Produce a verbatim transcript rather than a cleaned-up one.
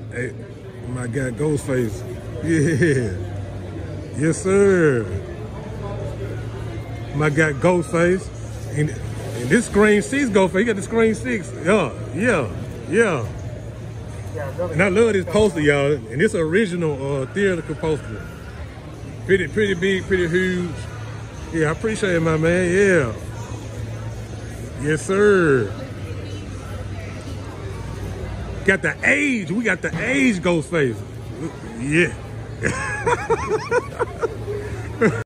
Hey, my guy Ghostface. Yeah. Yes, sir. My guy Ghostface. And, and this Scream six Ghostface. He got the Scream six. Yeah, yeah, yeah. And I love this poster, y'all. And this original uh, theatrical poster. Pretty, pretty big, pretty huge. Yeah, I appreciate it, my man. Yeah. Yes, sir. Got the age. We got the age Ghostface. Yeah.